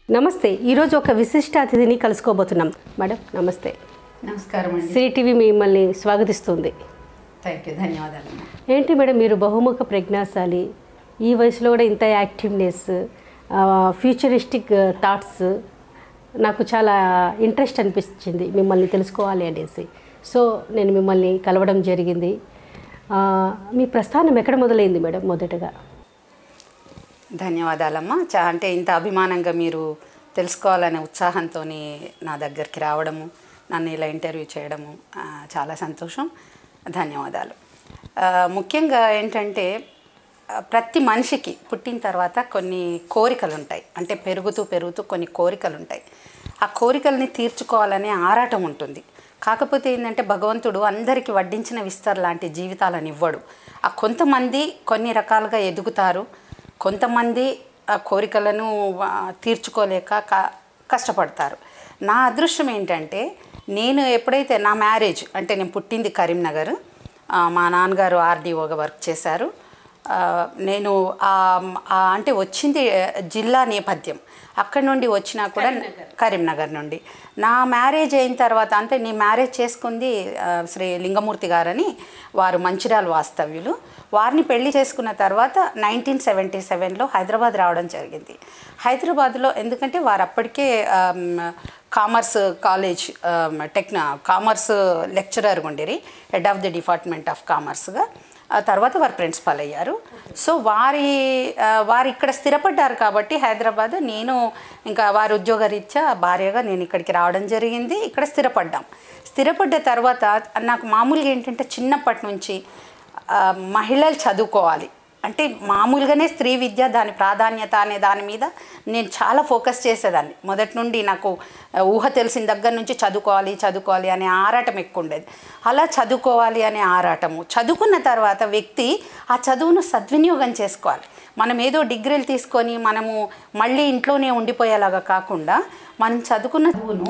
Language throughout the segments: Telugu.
నమస్తే. ఈరోజు ఒక విశిష్ట అతిథిని కలుసుకోబోతున్నాం. మేడం నమస్తే. నమస్కారం అండి. శ్రీ టీవీ మిమ్మల్ని స్వాగతిస్తుంది. థ్యాంక్ యూ, ధన్యవాదాలు. ఏంటి మేడం మీరు బహుముఖ ప్రజ్ఞాశాలి, ఈ వయసులో కూడా ఇంత యాక్టివ్నెస్, ఫ్యూచరిస్టిక్ థాట్స్, నాకు చాలా ఇంట్రెస్ట్ అనిపించింది మిమ్మల్ని తెలుసుకోవాలి అనేసి. సో నేను మిమ్మల్ని కలవడం జరిగింది. మీ ప్రస్థానం ఎక్కడ మొదలైంది మేడం? మొదటగా ధన్యవాదాలమ్మా. అంటే ఇంత అభిమానంగా మీరు తెలుసుకోవాలనే ఉత్సాహంతో నా దగ్గరికి రావడము, నన్ను ఇలా ఇంటర్వ్యూ చేయడము చాలా సంతోషం. ధన్యవాదాలు. ముఖ్యంగా ఏంటంటే ప్రతి మనిషికి పుట్టిన తర్వాత కొన్ని కోరికలు ఉంటాయి. అంటే పెరుగుతూ కొన్ని కోరికలు ఉంటాయి. ఆ కోరికల్ని తీర్చుకోవాలనే ఆరాటం ఉంటుంది. కాకపోతే ఏంటంటే భగవంతుడు అందరికీ వడ్డించిన విస్తర్ లాంటి జీవితాలను ఇవ్వడు. ఆ కొంతమంది కొన్ని రకాలుగా ఎదుగుతారు, కొంతమంది ఆ కోరికలను తీర్చుకోలేక కష్టపడతారు. నా అదృష్టం ఏంటంటే నేను ఎప్పుడైతే నా మ్యారేజ్, అంటే నేను పుట్టింది కరీంనగర్, మా నాన్నగారు ఆర్డీఓగా వర్క్ చేశారు. నేను అంటే వచ్చింది జిల్లా నేపథ్యం, అక్కడి నుండి వచ్చినా కూడా కరీంనగర్ నుండి. నా మ్యారేజ్ అయిన తర్వాత, అంటే నేను మ్యారేజ్ చేసుకుంది శ్రీ లింగమూర్తి గారని, వారు మంచిర్యాల వాస్తవ్యులు. వారిని పెళ్లి చేసుకున్న తర్వాత 1977లో హైదరాబాద్ రావడం జరిగింది. హైదరాబాద్లో ఎందుకంటే వారు అప్పటికే కామర్స్ కాలేజ్ కామర్స్ లెక్చరర్గా ఉండేరి, head of the department of కామర్స్గా. ఆ తర్వాత వారు ప్రిన్సిపల్ అయ్యారు. సో వారు ఇక్కడ స్థిరపడ్డారు కాబట్టి హైదరాబాద్, నేను ఇంకా వారి ఉద్యోగరీత్యా భార్యగా నేను ఇక్కడికి రావడం జరిగింది. ఇక్కడ స్థిరపడ్డ తర్వాత నాకు మామూలుగా ఏంటంటే చిన్నప్పటి నుంచి మహిళలు చదువుకోవాలి అంటే మామూలుగానే స్త్రీ విద్య, దాని ప్రాధాన్యత అనే దాని మీద నేను చాలా ఫోకస్ చేసేదాన్ని. మొదటి నుండి నాకు ఊహ తెలిసిన దగ్గర నుంచి చదువుకోవాలి అనే ఆరాటం ఎక్కువ ఉండేది. అలా చదువుకోవాలి అనే ఆరాటము, చదువుకున్న తర్వాత వ్యక్తి ఆ చదువును సద్వినియోగం చేసుకోవాలి. మనం ఏదో డిగ్రీలు తీసుకొని మనము మళ్ళీ ఇంట్లోనే ఉండిపోయేలాగా కాకుండా మనం చదువుకున్న చదువును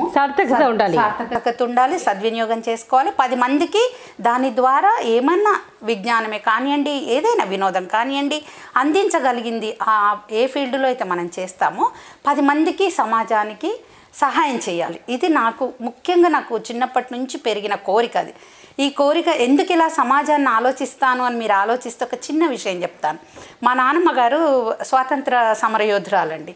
సార్థకత ఉండాలి, సద్వినియోగం చేసుకోవాలి. 10 మందికి దాని ద్వారా ఏమన్నా విజ్ఞానమే కానివ్వండి, ఏదైనా వినోదం కానివ్వండి, అందించగలిగింది ఏ ఫీల్డ్లో అయితే మనం చేస్తామో 10 మందికి, సమాజానికి సహాయం చేయాలి. ఇది ముఖ్యంగా నాకు చిన్నప్పటి నుంచి పెరిగిన కోరిక. అది ఈ కోరిక ఎందుకు ఇలా సమాజాన్ని ఆలోచిస్తాను అని మీరు ఆలోచిస్తే ఒక చిన్న విషయం చెప్తాను. మా నాన్నమ్మ గారు స్వాతంత్ర సమరయోధురాలండి.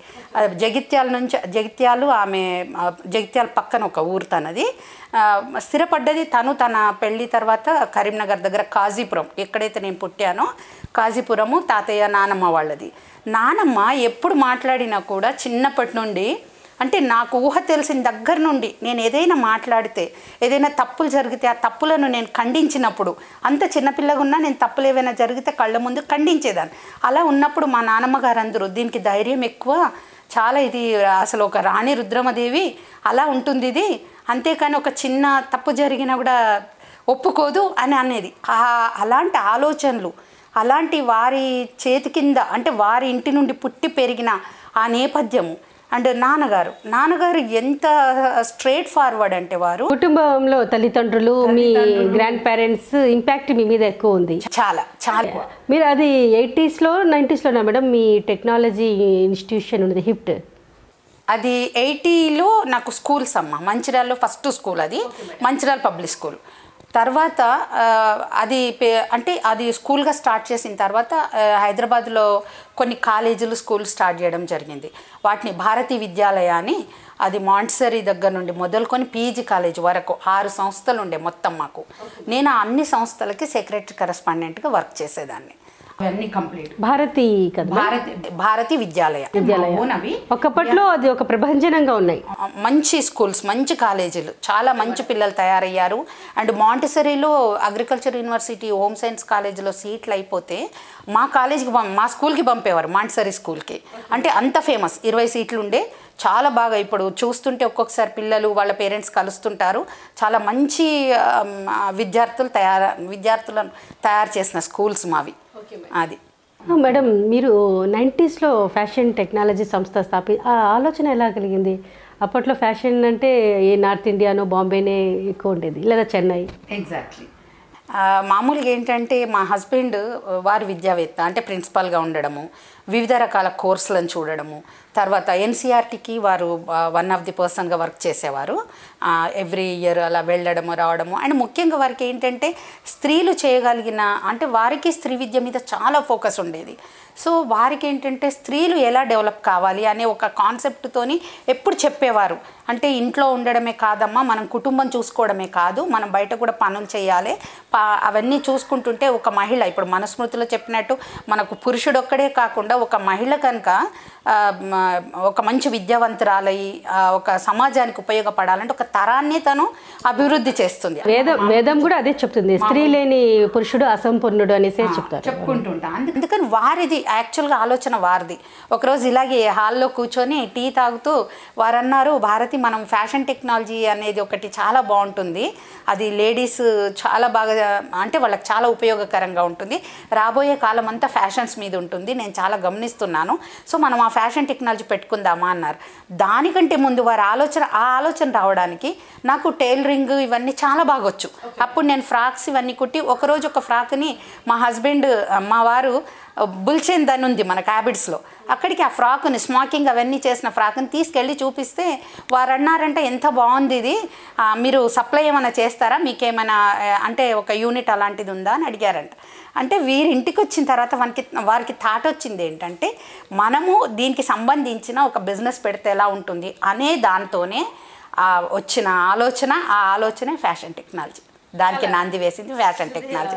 జగిత్యాల పక్కన ఒక ఊరు తనది. స్థిరపడ్డది తన పెళ్ళి తర్వాత కరీంనగర్ దగ్గర కాజీపురం, ఎక్కడైతే నేను పుట్టానో కాజీపురము తాతయ్య నానమ్మ వాళ్ళది. నానమ్మ ఎప్పుడు మాట్లాడినా కూడా చిన్నప్పటి నుండి, అంటే నాకు ఊహ తెలిసిన దగ్గర నుండి నేను ఏదైనా మాట్లాడితే, ఏదైనా తప్పులు జరిగితే ఆ తప్పులను నేను ఖండించినప్పుడు, అంత చిన్నపిల్లగా ఉన్నా నేను తప్పులు ఏవైనా జరిగితే కళ్ళ ముందు ఖండించేదాన్ని. అలా ఉన్నప్పుడు మా నాన్నమ్మ గారు అందరూ దీనికి ధైర్యం ఎక్కువ, చాలా ఇది అసలు ఒక రాణి రుద్రమదేవి అలా ఉంటుంది ఇది, అంతేకాని ఒక చిన్న తప్పు జరిగినా కూడా ఒప్పుకోదు అని అనేది. అలాంటి ఆలోచనలు, అలాంటి వారి చేతి కింద, అంటే వారి ఇంటి నుండి పుట్టి పెరిగిన ఆ నేపథ్యము. అండ్ నాన్నగారు ఎంత స్ట్రైట్ ఫార్వర్డ్ అంటే, వారు కుటుంబంలో తల్లిదండ్రులు, మీ గ్రాండ్ పేరెంట్స్ ఇంపాక్ట్ మీ మీద ఎక్కువ ఉంది. చాలా మీరు అది 80s లో 90sలోనా మేడం మీ టెక్నాలజీ ఇన్స్టిట్యూషన్ ఉన్నది హిఫ్ట్? అది 80లో నాకు స్కూల్స్ అమ్మ. మంచిర్యాలలో ఫస్ట్ స్కూల్ అది, మంచిర్యాల పబ్లిక్ స్కూల్. తర్వాత అది స్కూల్గా స్టార్ట్ చేసిన తర్వాత హైదరాబాద్లో కొన్ని కాలేజీలు, స్కూల్ స్టార్ట్ చేయడం జరిగింది. వాటిని భారతీ విద్యాలయ అని, అది మాంటిసరీ దగ్గర నుండి మొదలుకొని పీజీ కాలేజ్ వరకు 6 సంస్థలు ఉండే మొత్తం మాకు. నేను అన్ని సంస్థలకి సెక్రటరీ కరెస్పాండెంట్గా వర్క్ చేసేదాన్ని. అవన్నీ కంప్లీట్ భారతీ విద్యాలయ. ఒకప్పట్లో అది ఒక ప్రభంజనంగా ఉన్నాయి. మంచి స్కూల్స్, మంచి కాలేజీలు, చాలా మంచి పిల్లలు తయారయ్యారు. అండ్ మాంటిసరీలో అగ్రికల్చర్ యూనివర్సిటీ హోమ్ సైన్స్ కాలేజీలో సీట్లు అయిపోతే మా స్కూల్కి పంపేవారు, మాంటిసరీ స్కూల్కి. అంటే అంత ఫేమస్, 20 సీట్లు ఉండే. చాలా బాగా ఇప్పుడు చూస్తుంటే ఒక్కొక్కసారి పిల్లలు వాళ్ళ పేరెంట్స్ కలుస్తుంటారు. చాలా మంచి విద్యార్థులను తయారు చేసిన స్కూల్స్ మావి. అది మేడం, మీరు 90sలో ఫ్యాషన్ టెక్నాలజీ సంస్థ ఆ ఆలోచన ఎలా కలిగింది? అప్పట్లో ఫ్యాషన్ అంటే ఏ నార్త్ ఇండియానో బాంబేనే ఎక్కువ ఉండేది, లేదా చెన్నై? ఎగ్జాక్ట్లీ. మామూలుగా ఏంటంటే మా హస్బెండ్ వారు విద్యావేత్త, అంటే ప్రిన్సిపాల్గా ఉండడము, వివిధ రకాల కోర్సులను చూడడము, తర్వాత ఎన్సీఆర్టీకి వారు వన్ ఆఫ్ ది పర్సన్గా వర్క్ చేసేవారు. ఎవ్రీ ఇయర్ అలా వెళ్ళడము రావడము. అండ్ ముఖ్యంగా వారికి ఏంటంటే స్త్రీలు చేయగలిగిన, అంటే వారికి స్త్రీ విద్య మీద చాలా ఫోకస్ ఉండేది. సో వారికి ఏంటంటే స్త్రీలు ఎలా డెవలప్ కావాలి అనే ఒక కాన్సెప్ట్తోని ఎప్పుడు చెప్పేవారు. అంటే ఇంట్లో ఉండడమే కాదమ్మా, మనం కుటుంబం చూసుకోవడమే కాదు, మనం బయట కూడా పనులు చేయాలి. అవన్నీ చూసుకుంటుంటే ఒక మహిళ, ఇప్పుడు మనుస్మృతిలో చెప్పినట్టు మనకు పురుషుడు ఒక్కడే కాకుండా ఒక మహిళ కనుక ఒక మంచి విద్యావంతురాలై ఒక సమాజానికి ఉపయోగపడాలంటే ఒక తరాన్ని తను అభివృద్ధి చేస్తుంది. వేదం కూడా అదే చెప్తుంది, స్త్రీ లేని పురుషుడు అసంపూర్ణుడు అనేసి చెప్పుకుంటుంటా. అందుకని వారిది యాక్చువల్గా ఆలోచన వారిది. ఒకరోజు ఇలాగే హాల్లో కూర్చొని టీ తాగుతూ వారు అన్నారు, భారతి మనం ఫ్యాషన్ టెక్నాలజీ అనేది ఒకటి చాలా బాగుంటుంది, అది లేడీస్ చాలా బాగా, అంటే వాళ్ళకి చాలా ఉపయోగకరంగా ఉంటుంది, రాబోయే కాలం అంతా ఫ్యాషన్స్ మీద ఉంటుంది, నేను చాలా గమనిస్తున్నాను, సో మనం ఆ ఫ్యాషన్ టెక్నాలజీ పెట్టుకుందామా అన్నారు. దానికంటే ముందు వారి ఆలోచన రావడానికి నాకు టైలరింగ్ ఇవన్నీ చాలా బాగొచ్చు. అప్పుడు నేను ఫ్రాక్స్ ఇవన్నీ కుట్టి ఒకరోజు ఒక ఫ్రాక్ని మా హస్బెండ్, మా వారు బుల్చెన్ దాని ఉంది మన క్యాబిట్స్లో, అక్కడికి ఆ ఫ్రాక్ని స్మాకింగ్ అవన్నీ చేసిన ఫ్రాక్ని తీసుకెళ్ళి చూపిస్తే వారు అన్నారంటే ఎంత బాగుంది ఇది, మీరు సప్లై ఏమైనా చేస్తారా, మీకేమైనా అంటే ఒక యూనిట్ అలాంటిది ఉందా అని అడిగారంట. అంటే వీరి ఇంటికి వచ్చిన తర్వాత వారికి థాట్ వచ్చింది ఏంటంటే మనము దీనికి సంబంధించిన ఒక బిజినెస్ పెడితే ఎలా ఉంటుంది అనే దాంతోనే వచ్చిన ఆలోచనే ఫ్యాషన్ టెక్నాలజీ. దానికి నాంది వేసింది ఫ్యాషన్ టెక్నాలజీ.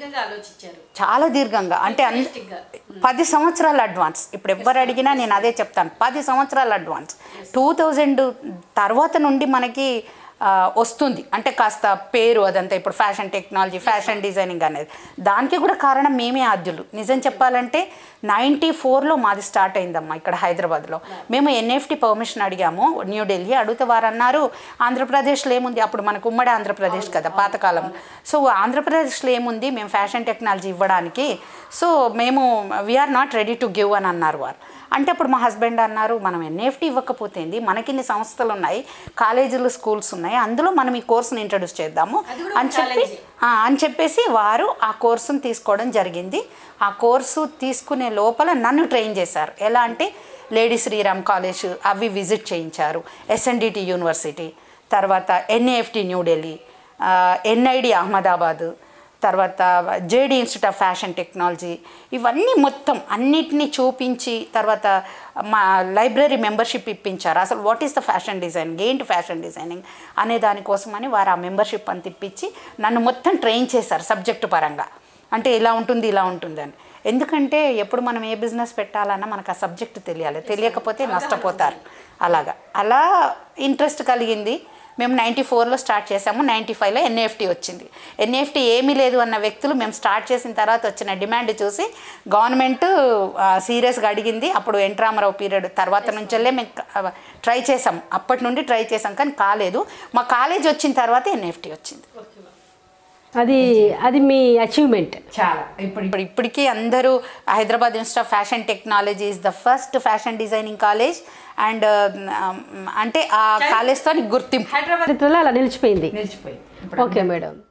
చాలా దీర్ఘంగా, అంటే 10 సంవత్సరాల అడ్వాన్స్. ఇప్పుడు ఎవరు అడిగినా నేను అదే చెప్తాను, 10 సంవత్సరాల అడ్వాన్స్. 2000 తర్వాత నుండి మనకి వస్తుంది, అంటే కాస్త పేరు అదంతా. ఇప్పుడు ఫ్యాషన్ టెక్నాలజీ, ఫ్యాషన్ డిజైనింగ్ అనేది దానికి కూడా కారణం మేమే ఆద్యులు. నిజం చెప్పాలంటే 94లో మాది స్టార్ట్ అయిందమ్మా ఇక్కడ హైదరాబాద్లో. మేము ఎన్ఎఫ్టీ పర్మిషన్ అడిగాము న్యూఢిల్లీ, అడిగితే వారు అన్నారు ఆంధ్రప్రదేశ్లో ఏముంది, అప్పుడు మనకు ఉమ్మడి ఆంధ్రప్రదేశ్ కదా పాతకాలం, సో ఆంధ్రప్రదేశ్లో ఏముంది మేము ఫ్యాషన్ టెక్నాలజీ ఇవ్వడానికి, సో మేము we are not ready to give అని అన్నారు వారు. అంటే అప్పుడు మా హస్బెండ్ అన్నారు మనం ఎన్ఎఫ్టీ ఇవ్వకపోతేంది, మనకిన్ని సంస్థలు ఉన్నాయి, కాలేజీలు స్కూల్స్ ఉన్నాయి, అందులో మనం ఈ కోర్సుని ఇంట్రడ్యూస్ చేద్దాము అని చెప్పేసి వారు ఆ కోర్సును తీసుకోవడం జరిగింది. ఆ కోర్సు తీసుకునే లోపల నన్ను ట్రైన్ చేశారు. ఎలా అంటే లేడీ శ్రీరామ్ కాలేజ్ అవి విజిట్ చేయించారు, ఎస్ఎన్డిటి యూనివర్సిటీ, తర్వాత ఎన్ఏఎఫ్టీ న్యూఢిల్లీ, ఎన్ఐడి అహ్మదాబాద్, తర్వాత JD institute of fashion technology, ఇవన్నీ మొత్తం అన్నిటినీ చూపించి తర్వాత మా లైబ్రరీ మెంబర్షిప్ ఇప్పించారు. అసలు what is the fashion designing, ఏంటి ఫ్యాషన్ డిజైనింగ్ అనే దానికోసమని వారు ఆ మెంబర్షిప్ అంత ఇప్పించి నన్ను మొత్తం ట్రైన్ చేశారు సబ్జెక్టు పరంగా. అంటే ఇలా ఉంటుంది అని. ఎందుకంటే ఎప్పుడు మనం ఏ బిజినెస్ పెట్టాలన్నా మనకు ఆ సబ్జెక్టు తెలియాలి, తెలియకపోతే నష్టపోతారు. అలా ఇంట్రెస్ట్ కలిగింది. మేము 94లో స్టార్ట్ చేసాము, 95లో ఎన్ఏఎఫ్టీ వచ్చింది. ఎన్ఏఎఫ్టీ ఏమీ లేదు అన్న వ్యక్తులు మేము స్టార్ట్ చేసిన తర్వాత వచ్చిన డిమాండ్ చూసి గవర్నమెంట్ సీరియస్గా అడిగింది. అప్పుడు ఎన్ రామారావు పీరియడ్ తర్వాత నుంచెల్లే మేము ట్రై చేసాం, అప్పటి నుండి ట్రై చేసాం, కానీ కాలేదు. మా కాలేజ్ వచ్చిన తర్వాత ఎన్ఏఎఫ్టీ వచ్చింది. అది మీ అచీవ్మెంట్ చాలా. ఇప్పటికీ అందరూ Hyderabad institute of fashion technology is the first fashion designing college, and అంటే ఆ కాలేజ్తో గుర్తింపు హైదరాబాద్లో అలా నిలిచిపోయింది. Okay madam.